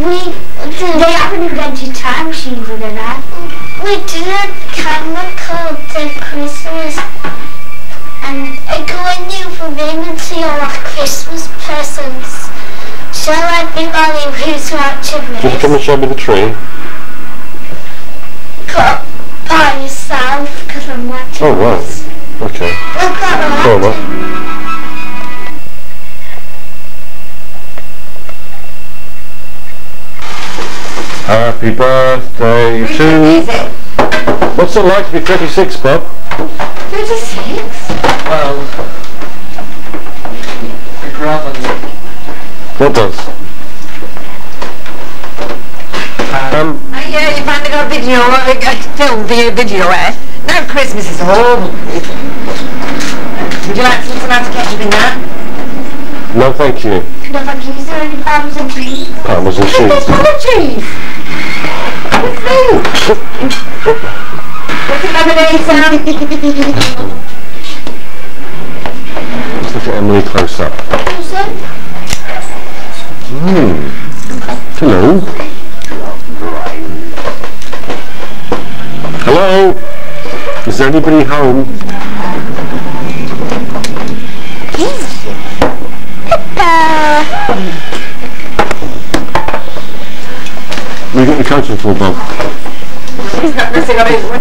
They haven't invented time machines in their life. We did a camera called Christmas, and I go in the other room and see all our Christmas presents. Show everybody who's watching this. Just come and show me the tree. Got by yourself because I'm watching. Oh wow. This. Okay. Look at that. Go on, then. Happy birthday to... What's it like to be 36, Bob? 36? Well, the grandmother. What does? Yeah, you finally got a video, video, eh? Now Christmas is over. Would you like some tomato ketchup in that? No, thank you. No, thank you. Is there any Parmesan cheese? Parmesan cheese. There's cheese. What's new? What's it lemonade, Sam? Let's look at Emily close up. Hello. Hello? Is there anybody home? What you got your coaching for, Bob? He's not missing on his...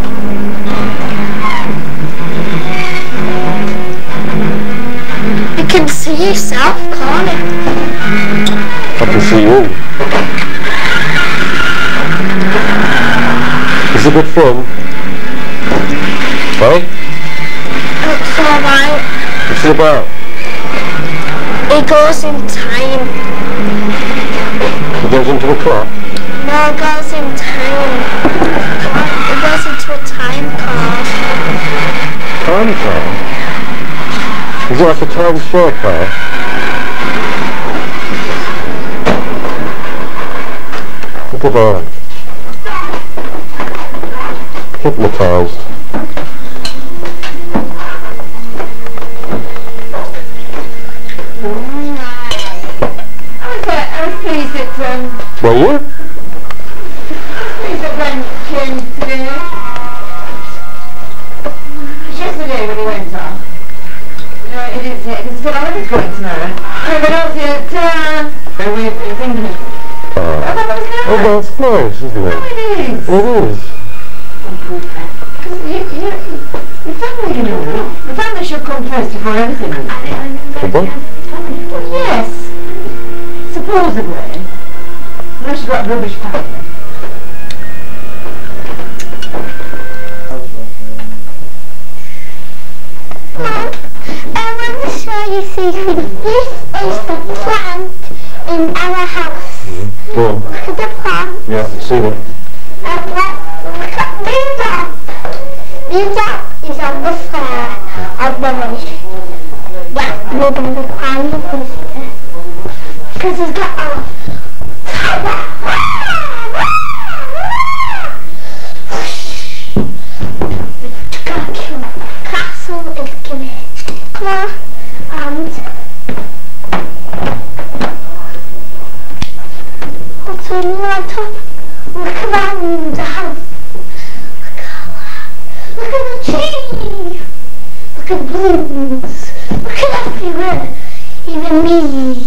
You can see yourself, can't you? I can see you. Is it good fun? Well? It's alright. What's it about? It goes in time. It goes into the clock? No, it goes in time. It goes into a time car. Time car? Is it like a time share car? Look at that. Hypnotised. I was pleased that, Well, what? Glenn came today. Yesterday when he went off. No, it is good. I was going tomorrow. No, but also at, we're thinking of... I thought that was nice. Oh, that's nice, isn't it? Oh, it is. It is. Because the family, you know, the family should come first before everything. The what? Well, yes. Supposedly. Unless you've got a rubbish family. I want to show you something. This is the plant in our house. Go on. Look at the plant. Yeah, I see it. Look at Linda. Linda is on the floor of the roof. Yeah, we're going to climb the roof because he's got a... Castle is giving Claw and what's on the top? Look around the house. Look at the tree. Look at the balloons. Look at everywhere. Even me.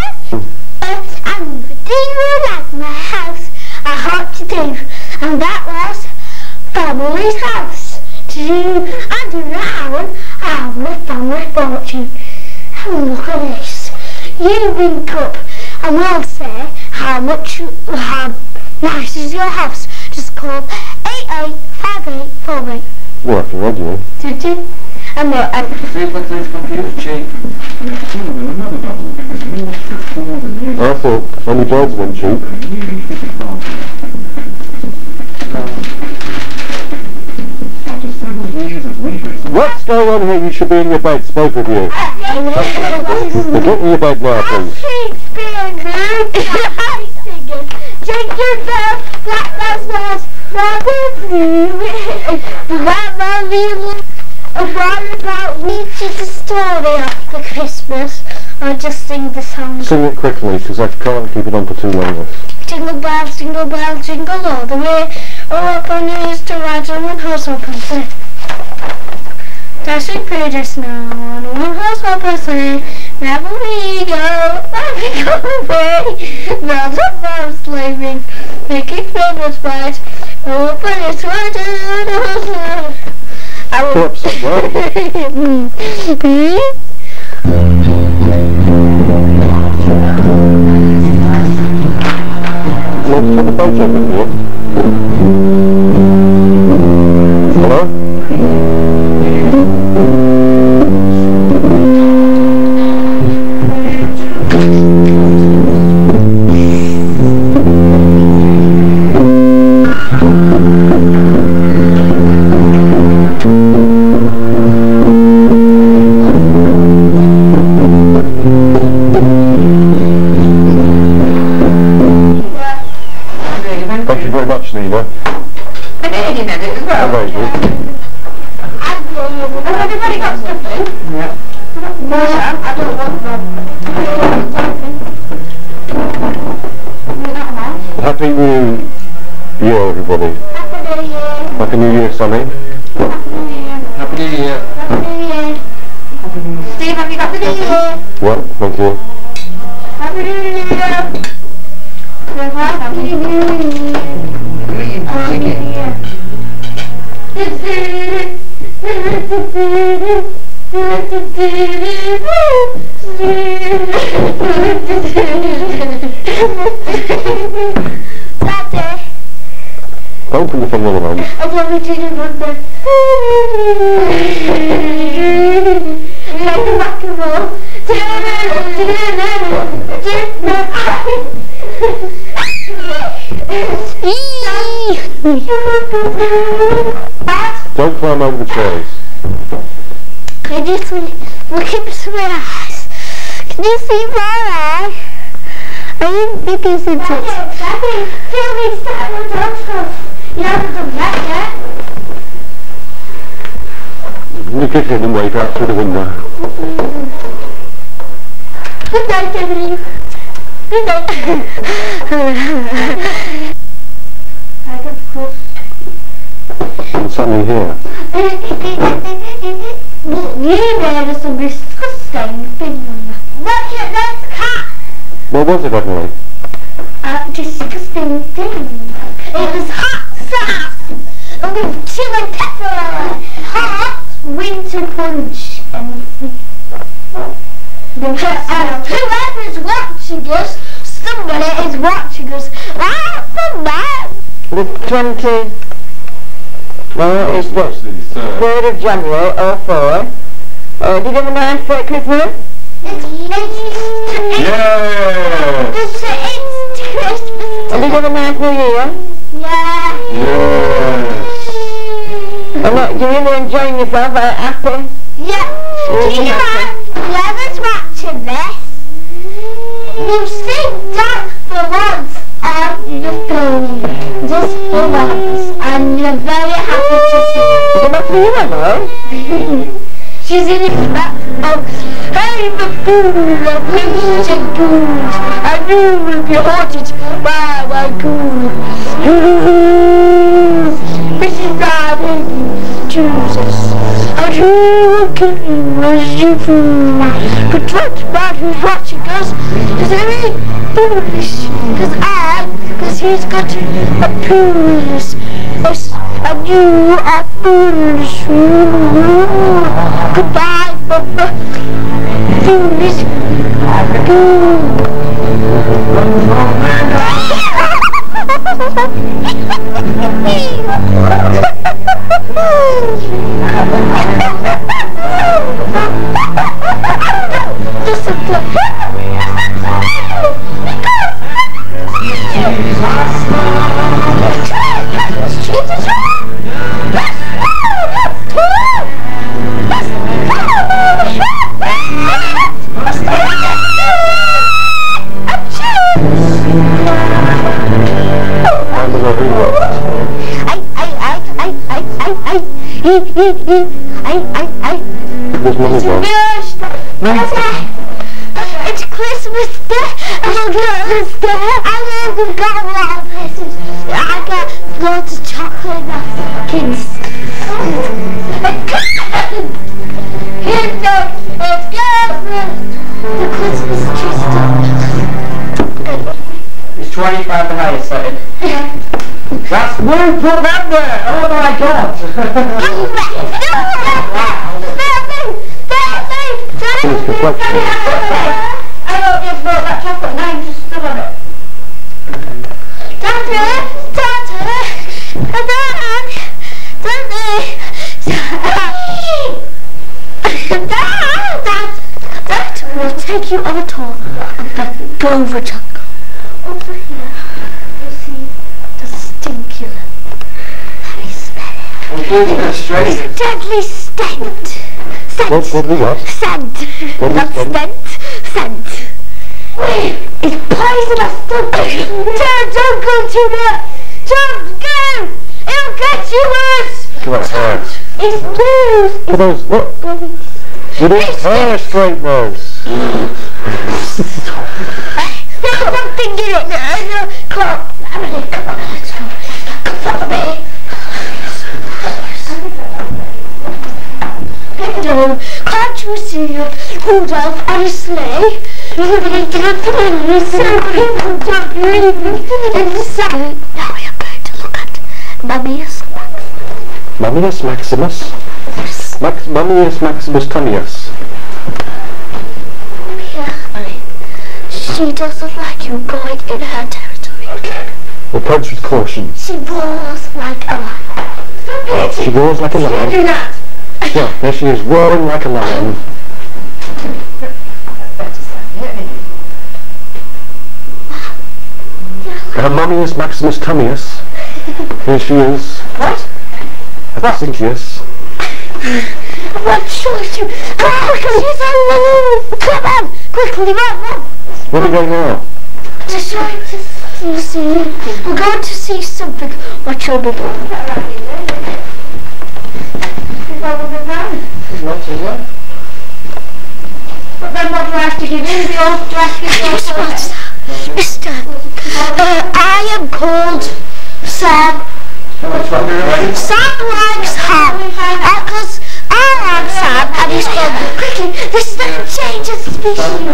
And do you like my house? I hope you do. And that was Family's house. And around our family fortune. And look at this. You ring up and we'll say how nice is your house. Just call 885848. Working, right, you? Did you? And what? Computer cheap. I thought only birds went cheap. What's going on here? You should be in your beds, both of you. Get in your bed now, please. Shakespeare, singing. Jingle bells, black bells, Robin Blue. What about we did the story after Christmas? I'll just sing the song. Sing it quickly, because I can't keep it on for too long. jingle bells, jingle all the way. Oh, up on the to ride on one horse open sleigh. Dashing through the snow on one horse open sleigh. Never we go away. Bells and bells sleeping, making fingers bright. Oh, open it's right on the horse sleigh. I will. Let's take the photo with you. Hello? Thank you very much, Nina. And Eddie did it as well. Amazing. Has everybody got stuffing? Yeah. No, I don't want them. Happy New Year, everybody. Happy New Year, Sonny. Happy New Year. Happy New Year. Steve, have you got the New Year? Well, thank you. Happy New Year. Happy New Year. Daddy, Don't put from the other one. I want to do one more. Like a rock and roll. Don't climb over the chairs. Can you see? Look at my eyes. Can you see my eyes? Are you making some sense? Daddy, feel me start with dog. You haven't done that yet. You kick in and wave out through the window. Good night, Emily. Good night. I got close. What's happening here? You made some disgusting thing. Look at this cat. What was it, Emily? A disgusting thing. It was hot sauce with chili pepper, hot winter punch, and whoever's watching us, somebody is watching us. Right from that. The 20... Well, it's the 3rd of January, 04. Did you have a nice Christmas? It's Yeah! Christmas. And did you have a nice New Year? Yeah. Yes! And look, you really enjoying yourself? Happy? Yeah. Do you know, whoever's watching this, you sit down for once on the phone, just for once, and you're very happy to see it. Is it not for you, Emma? She's in it back. Oh, hey, the fool of Mr. Goose, and you will be haunted by my goose. Mrs. Robin, Jesus, and you will kill him as you fool. But what man who's watching us is very foolish, because he's got a penis. Yes, and you are foolish. Goodbye, Papa. Foolish. Where's Mummy gone? It's Christmas Day, and Christmas Day, and I've got a lot of presents. I got loads of chocolate napkins. Here's the Christmas tree stuff. It's 25 the highest setting. Yeah. That's one put that there! Oh my god! It's reflection. I thought you brought that chocolate, now you just stood on it. We'll take you on a tour of the Dover jungle. Over here, you'll see the stinkular. Let me smell it. It's deadly scent. What do we got? Scent. What Not is scent. Scent. It's poisonous. Don't go to that. Don't go. It'll get you worse. Come on, hair. It's blue. Come on, what? You need hair straighteners. There's something in it. No. Come on. Come on. Let's go. Follow me. No, can't you see Rudolph on a sleigh? So people don't really inside. Now we are going to look at Mummius Maximus. Mummius Maximus? Yes. Mummius Maximus Tummius. Carefully. She doesn't like you going in her territory. Okay. We'll approach with caution. She roars like a lion. She roars like a lion. Do that! Yeah, there she is, roaring like a lion. Mummius Maximus Tummius. Here she is. What? Athisincius. I'm not sure you. She's alone. Come on, quickly, run. Where are we going now? To show you see. We're going to see something. What you'll be doing. But then what do I have to give in? Do I have to give in? Mister, I am called Sam. Sam likes ham. Because I like Sam and he's called quickly. This doesn't change the species.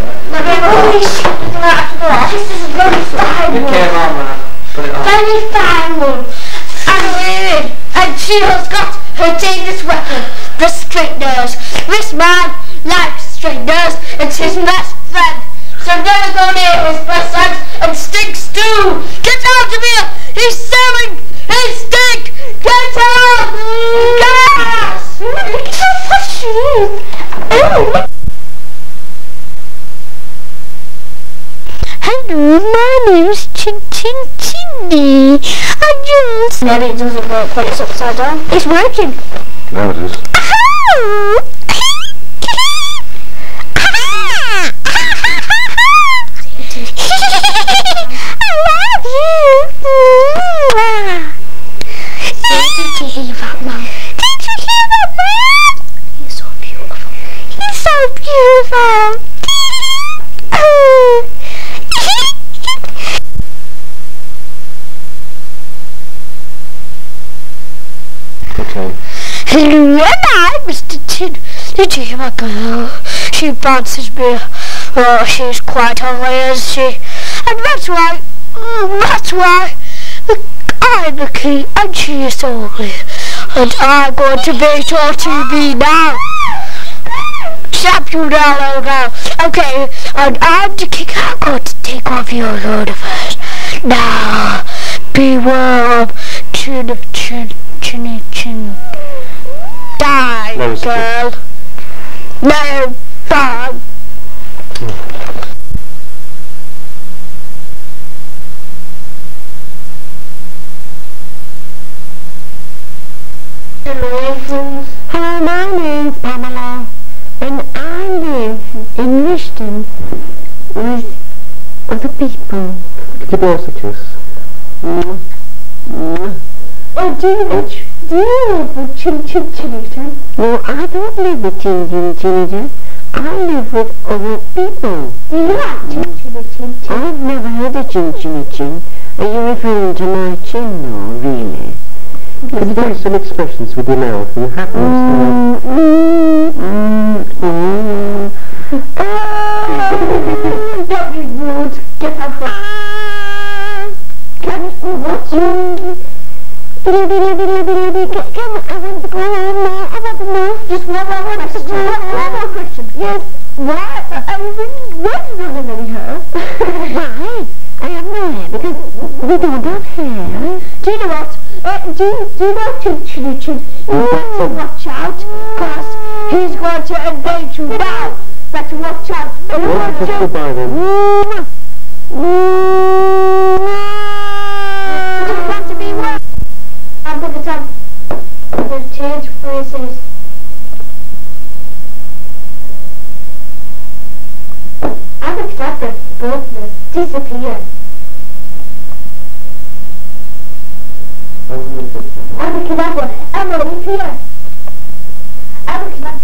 This is a very fine one. Very fine one. And she has got her dangerous weapon, the straighteners. This man likes straighteners. It's his best friend. So never go near his best friend and stinks too. Get out of here! He's selling his stink! Get out! Gas! Hello, my name's Chin Chin Chinny. I'm Jules. Maybe it doesn't work when it's upside down. It's working. Now it is. I love you. Did you hear that, Mum? Did you hear that, Mum? He's so beautiful. He's so beautiful. Okay. Hello, I'm Mr. Tin. Did you hear my girl? She bounces me. Oh, she's quite ugly, isn't she? And that's why I'm the king and she is so ugly. And I'm going to beat your TV now. Slap you down, now. Okay, and I'm the king. I'm going to take off your universe. Now, beware of Chin Chin Chinny Chin. Die, No, girl. No, die. Hello, my name's Pamela, and I live in Rishton with other people. Give us a kiss. Oh, do you live with Chin Chin Chinnington? No, I don't live with Chin Chin Chinnington. I live with other people. Do you like chinchilla chin chin? I've never had a chinchilla chin. Are you referring to my chin, though, really? Can you do some expressions with your mouth and happiness? Don't be rude. Get out of Can you watch you? Come on, I want to go home now. I want to know. Just one more question. One more question. Yes. Why are you doing any hair? Why? I have no hair because we don't have hair. Do you know what? Do you know Chinchilla Chin? You better watch out, because he's going to engage you now. Better watch out. Goodbye then. Just want to be well. I'm going to change phrases. Abracadabra, boldness, disappear. Abracadabra, Emily, here. Abracadabra.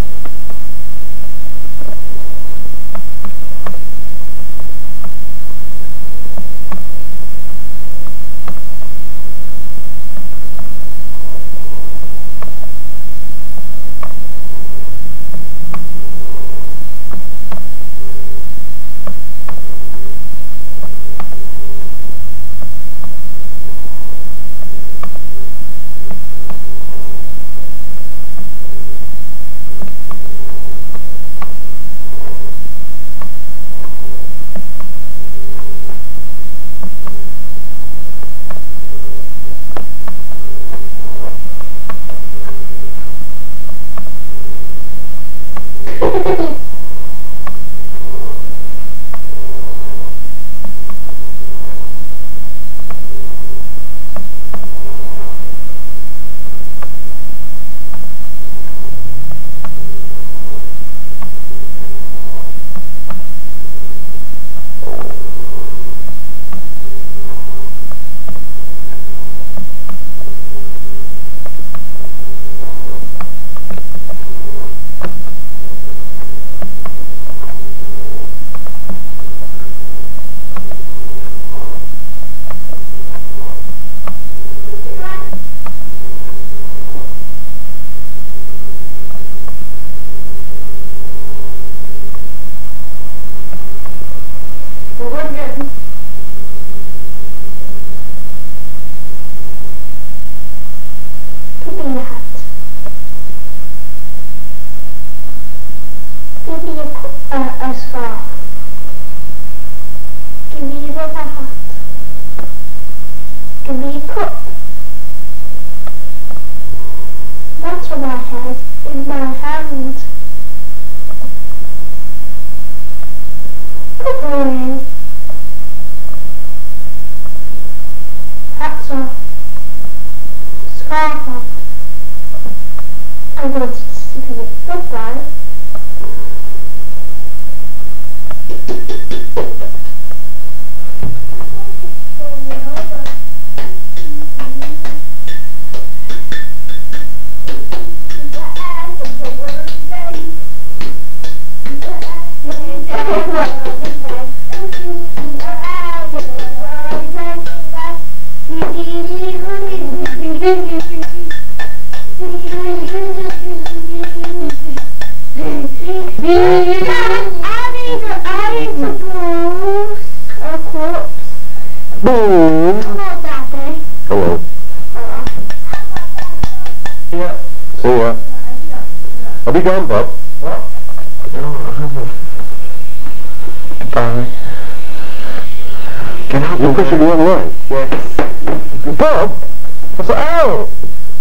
Hello. Yeah. See ya. I'll be gone, Bob. What? No, I haven't. Goodbye. Get out. You're pushing me on the line. Yes. Bob! I said, ow!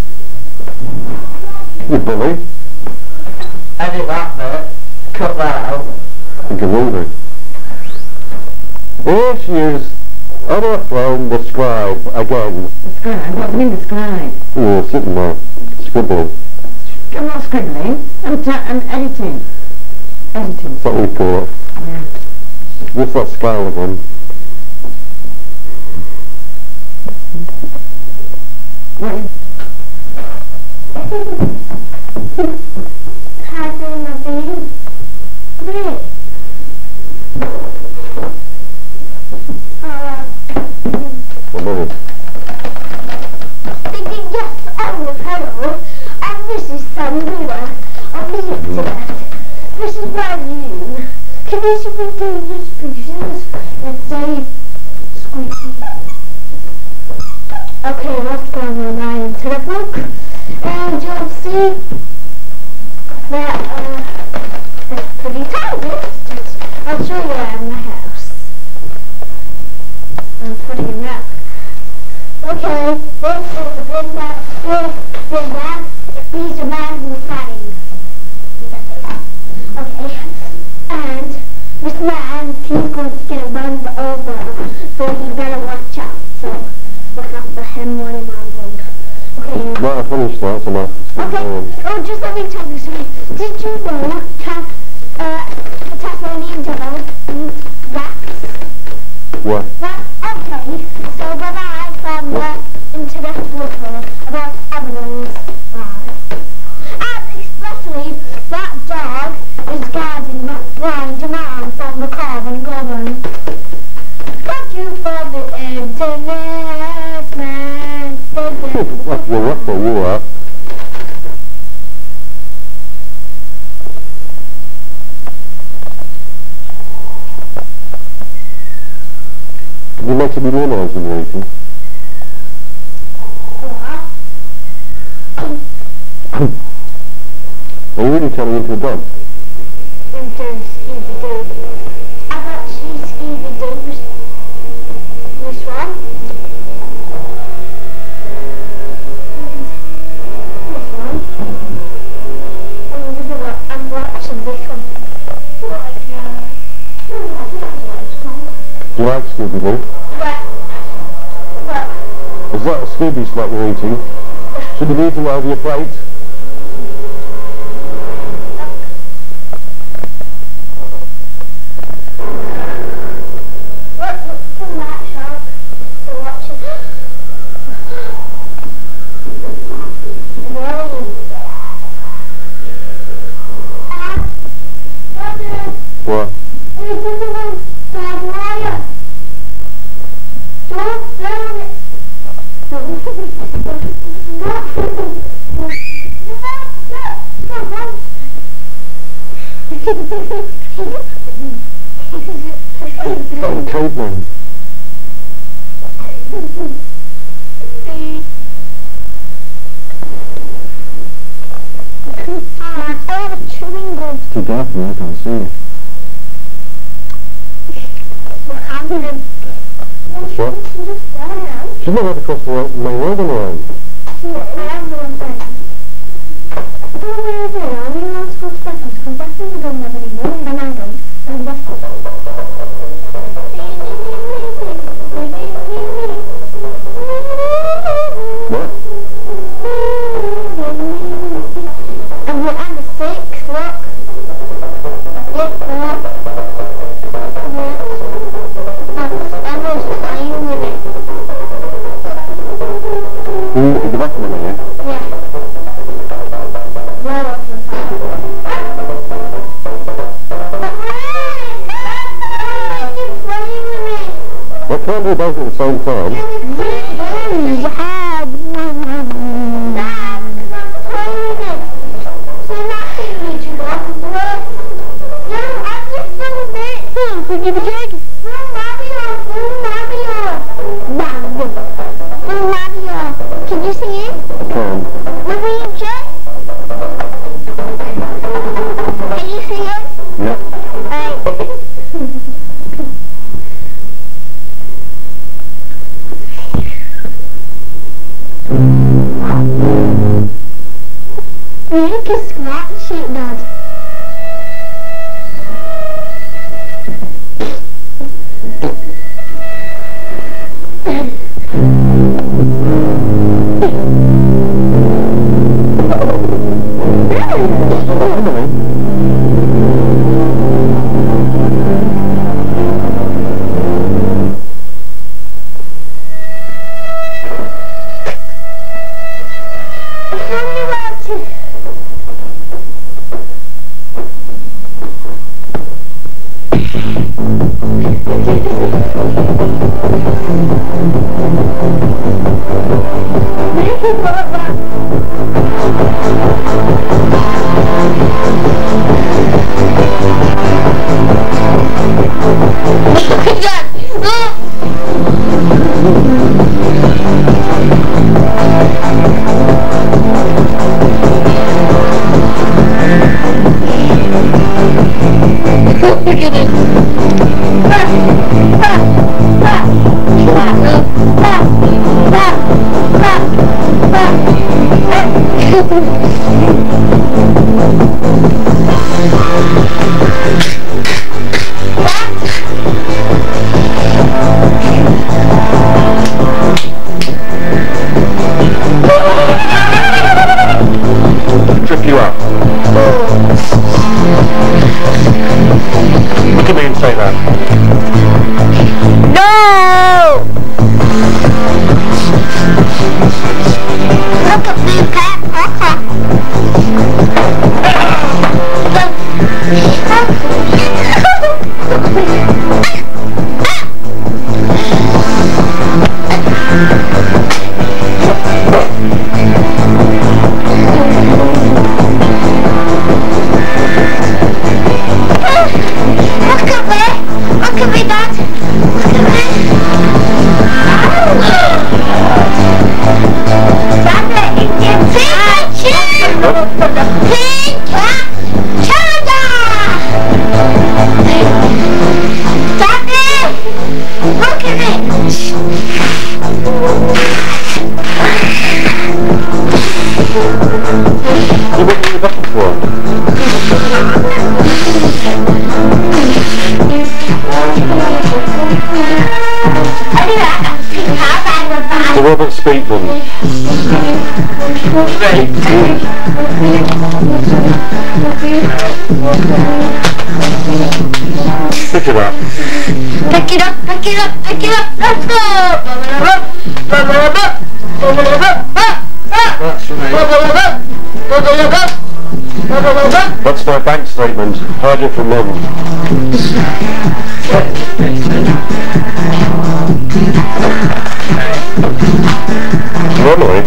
You bully. Edit that bit. Cut that out. I think I will do. Here she is, on her throne, the scribe, again. Describe? What do you mean describe? Oh, sitting there, scribbling. I'm not scribbling. I'm editing. Editing. That's what we call it. Yeah. With that scowl again. How do you know we should be doing this pictures. It's very squeaky. Okay, let's go online into the book. And you'll see that it's pretty tidy. I'll show you around my house. I'm putting it up. Okay, this is the big man. These are man with padding. Okay, and this man, he's going to get run over, so you better watch out. So look out for him when he's on. Okay. Right, I finished that, so now. Okay. Oh, just let me tell you something. Did you know the Tasmanian devil eats rats? What? Okay. So when I found that internet article about animals, and especially that dog is guarding that blind man from the car when going. Thank you for the internet, man. Well, what for you are? You make some new noise when you're eating. Are you really turning into a dog? Into Scooby-Doo. I thought she's Scooby-Doo's. This one. This one. I'm watching this one. Do you like Scooby-Doo? Is that a Scooby snack you're eating? Should you be eating over your plate? Look from that shark. So watch it. What? Oh, caveman. I have a chewing gum. It's too dark for me, I can't see it. That's what? She's not had to cross the main road on her own. What? And we're on the 6th, look. The back of the minute? Yeah. Well, can't do both at the same time. Can you see it? I can. Will we check? Can you see it? Yeah. Make a scratch it, Dad. Mr. Robert Speakman. Pick it up. Pick it up, pick it up, pick it up, let's go! That's my bank statement. Hide it from Mum. Normally.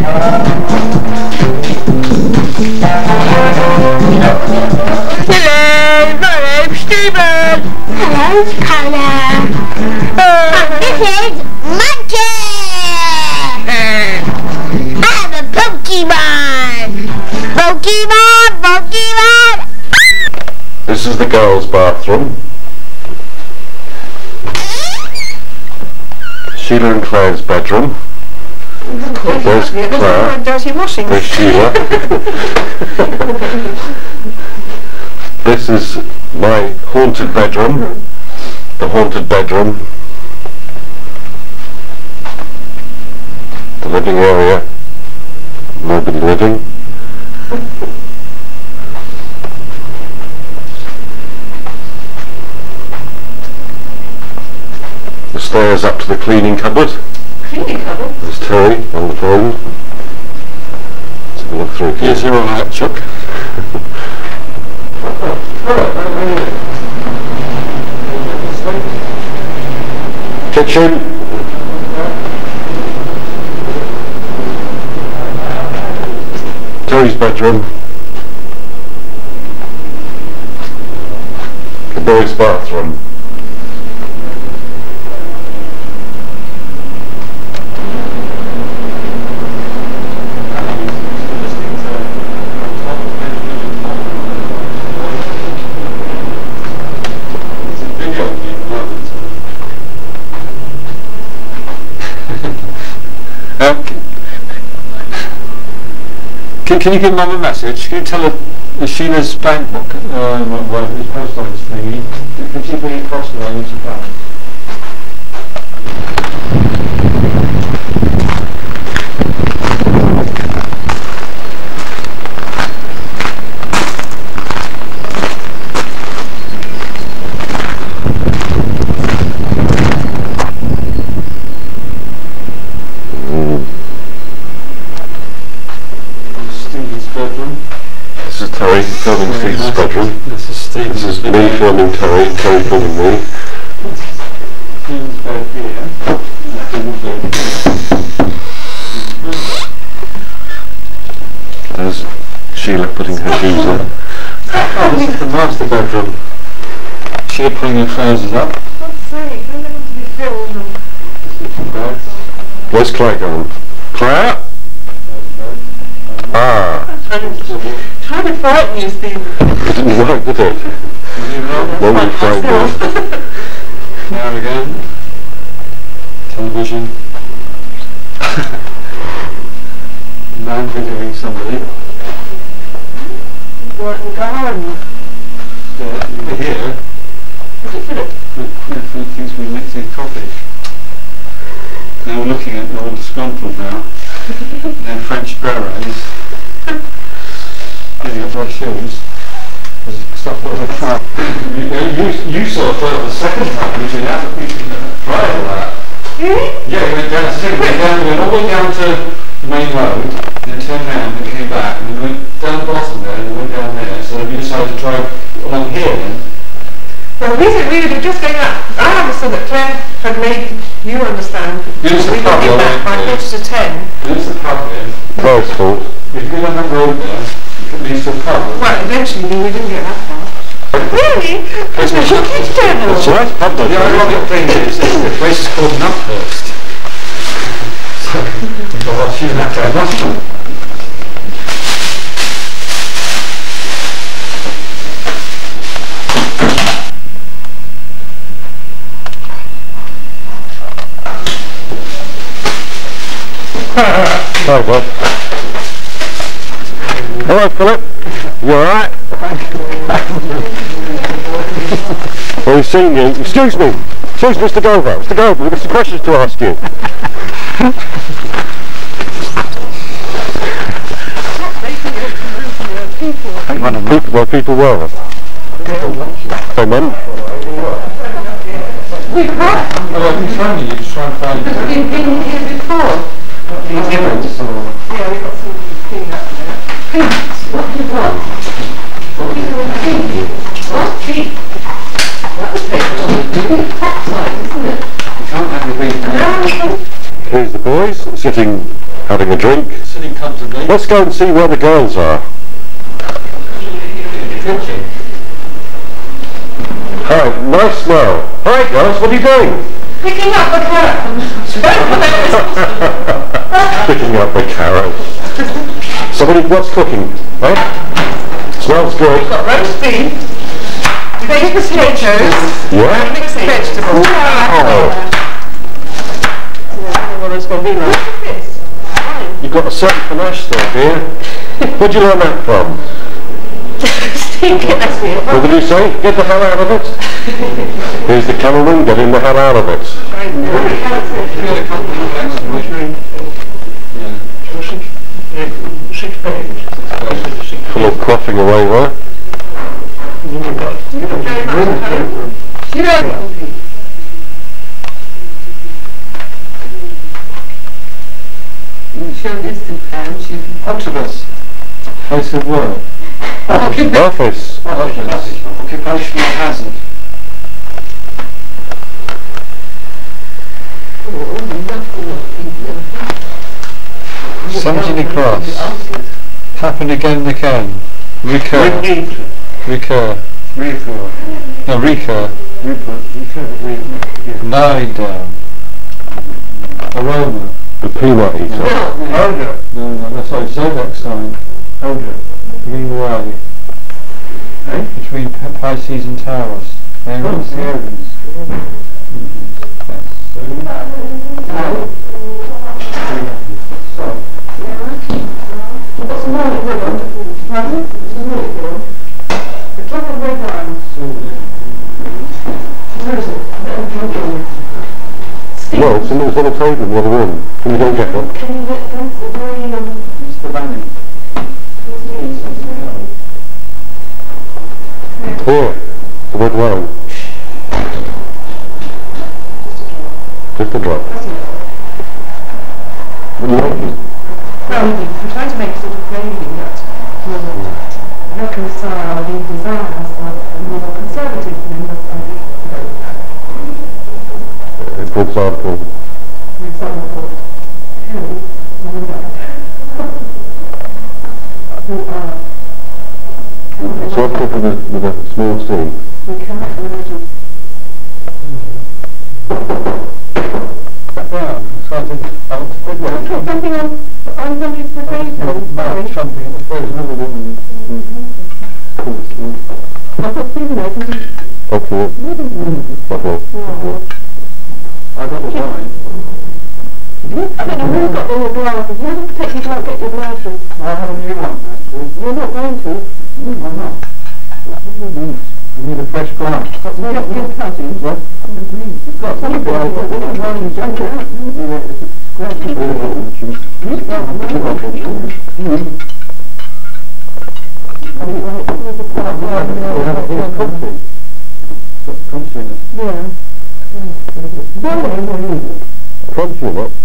Hello, my name's Stephen. Hello, Connor. This is Monkey. I'm a Pokemon. Pokemon, Pokemon. This is the girls' bathroom. Sheila and Claire's bedroom. There's Claire. Dirty washing. There's Sheila. This is my haunted bedroom. The haunted bedroom. The living area. Nobody living. The stairs up to the cleaning cupboard. Cleaning cupboard? There's Terry on the phone. Let's have a look through here. Yes, you're alright, Chuck. Kitchen. Terry's bedroom. The boys' bathroom. Can you give Mum a message? Can you tell her Sheila's bank book, his post office thingy, can she bring it across the way to come? This is Terry filming Stephen's bedroom. This is Stephen's. This is me filming Terry, and Terry filming me. Stephen's bed here. Stephen's bed here. There's Sheila putting her shoes on. Oh, this is the master bedroom. Sheila putting her trousers up. God's sake, how are they going to be filmed? Where's Claire gone? Claire? Ah. Trying to frighten you, Stephen. It didn't work, did it? No one frightened her. Now again. Television. Man videoing somebody. What in the garden? Here. Philip thinks we're mixing coffee. Now we're looking at all disgruntled now. And then French berets. Getting up our shoes. There's stuff like that. You saw it the second time, you did that prior to that. Really? Yeah, we went down, we went all the way down to the main road, then turned round and came back, and we went down the bottom there, and we went down there, so we decided to drive along here then. Well, we were just going up. I understood that Claire had made you understand. Here's the We got pub, back by yeah. 10:45. There's the pub here. Claire's fault. If you go down that road there, it leads to a pub. Well, eventually we didn't get that far. Really? Goodness, your kids don't know. That's right, pub The ironic thing is, the place is called Nuthurst. So, well, she didn't have to have nothing. Hi, Bob. Hello, Philip. You alright? Well, we've seen you. Excuse me. Excuse Mr. Gover. Mr. Gover, we've got some questions to ask you. Were people well? Hey, Mum? Well, I've been trying you to try and find it. Have you been here before? Peanuts or... Yeah, we've got some peanuts there. Peanuts? What have you got? What? Peanuts? You can't have your beef. Here's the boys sitting, having a drink. Sitting comfortably. Let's go and see where the girls are. Kitchen. Hi, nice smell. Hi girls, what are you doing? Picking up the carrot. Picking up the carrots. Somebody, what's cooking? Eh? Smells good. Got roast beef, baked potatoes, Yeah? mixed vegetables. Oh, What it's going to be like. you've got a certain panache there, dear. Where'd you learn that from? What did you say? Get the hell out of it? Here's the cameraman, getting the hell out of it. Full of quaffing away there. Octopus. Place of work. Office. Occupational hazard. Something across. Happen again and again. Recur. No, recur. Lying down. Aroma. The peanut eater. No, that's like zodiac sign. Beginning away. Between Pisces and Taurus. Aries. Well, something's on the table in the other room. Can you go and get one? Mr. Banning. Here, the red wine. Just a drop. What do you want? We try to make sort of gravy that will reconcile the desires of the more conservative members of For example, Harry, who are so I'm talking with a small C. we cannot imagine. Brown. It's like a Something on somebody's potato. Sorry. something at the first. Another woman. I put season open. Okay. Okay. I got the wine. I don't know who's got all the glasses. Why does it take you to get your glasses? I have a new one, actually. You're not going to. Why not? You need a fresh glass. That's not your cousins. What? You've got some Crunchy or not?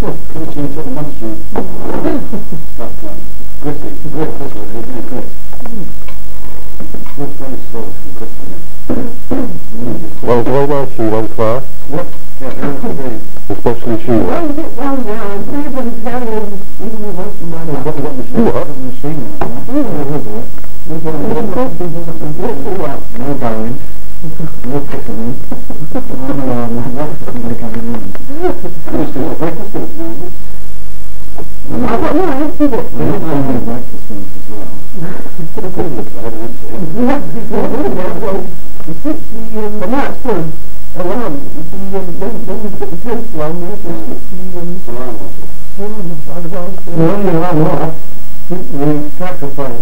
Well, very nice shoe on class. Especially shoe. Why is it well now? Everybody's very even once in my life. No bowing. No picking. I've got no idea what breakfast ones as well. But now it's full. Alarm. Don't put the toast on there. We sacrifice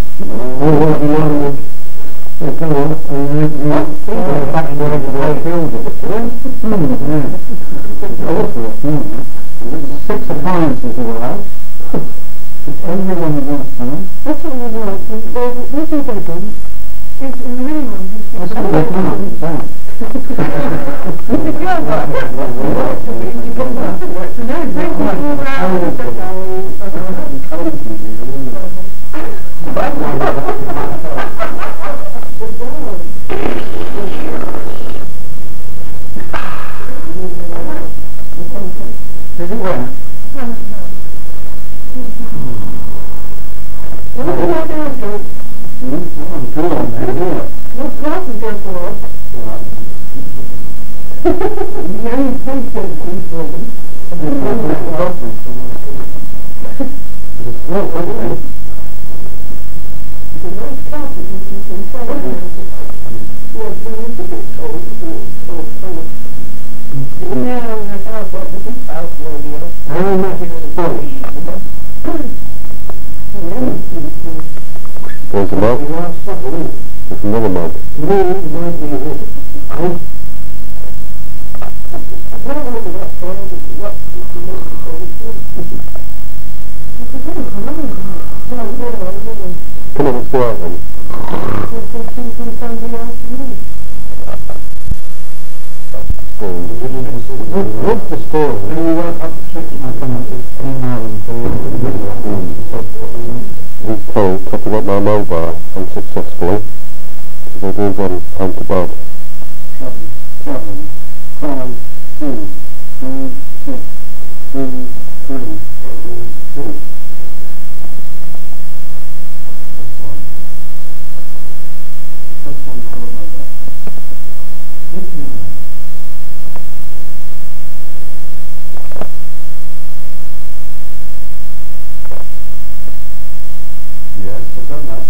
Six appliances allowed. Everyone wants them. That's what we want. Where's your bedroom? There's a mug. There's another mug. Come on, let's go out then. What's the score? He's told, topping up my mobile unsuccessfully, because I do run home to bed. 7, 5, 2, 3, 6, 3, 3, 2. Yes, I've done that.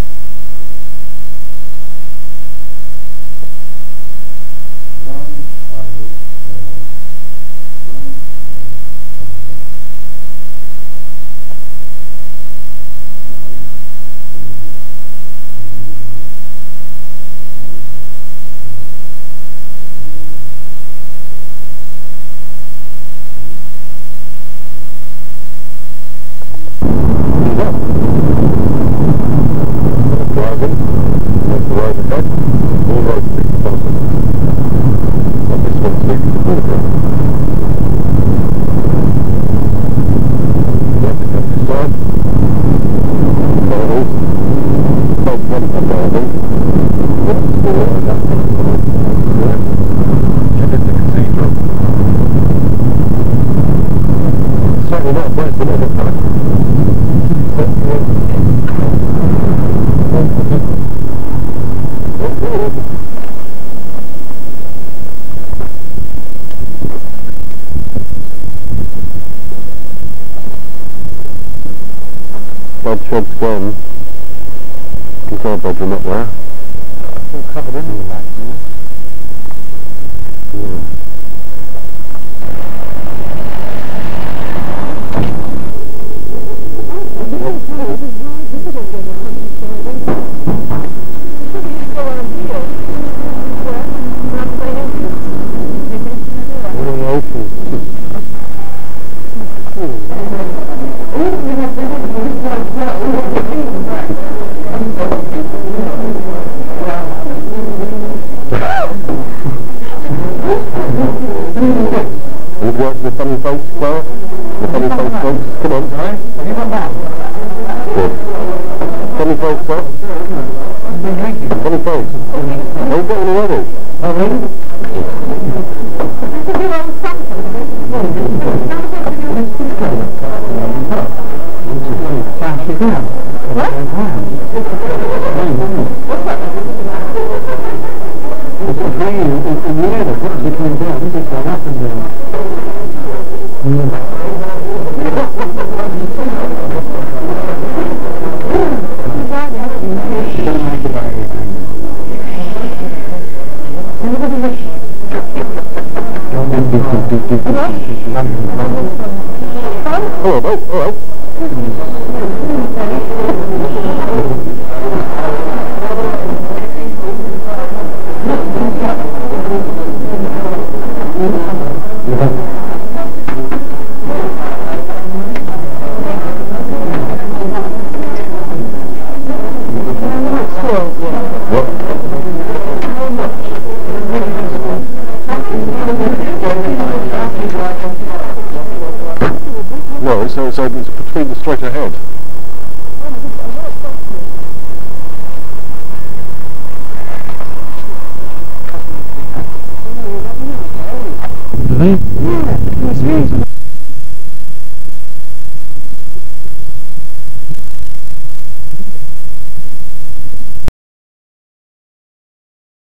Shed's gone. Control bedroom up there. It's all covered in the back there. Yeah. We've got the funny folks, Clara. The funny folks, folks. Come on. Right? Have you got that? Good. Funny folks, what? I've been drinking. Funny folks. Don't get any already. Oh, really? Fancy that. What? It's a green in the air, it's actually coming down, it's gone up and down. Hello, mate. Hello. What? straight ahead. Do they?